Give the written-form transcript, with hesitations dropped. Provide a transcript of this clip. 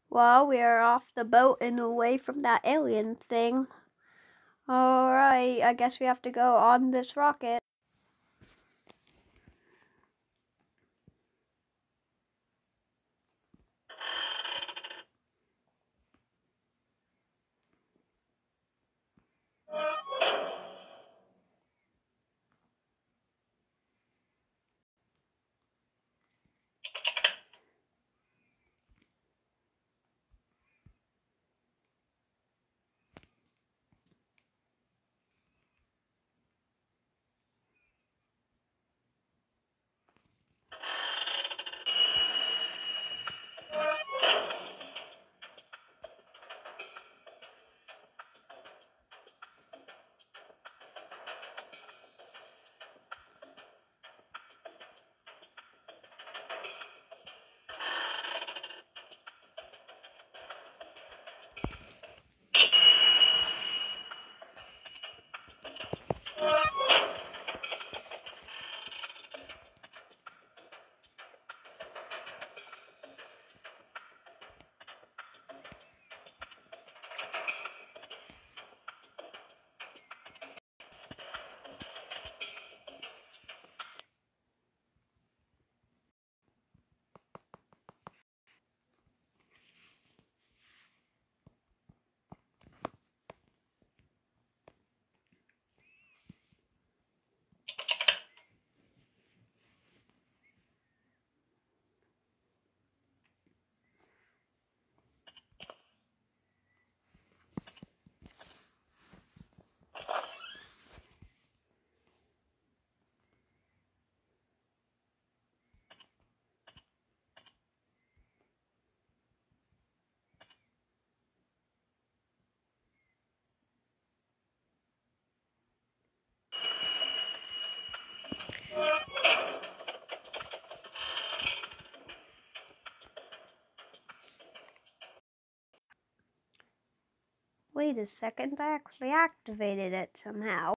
Well, we are off the boat and away from that alien thing. Alright, I guess we have to go on this rocket. Wait a second, I actually activated it somehow.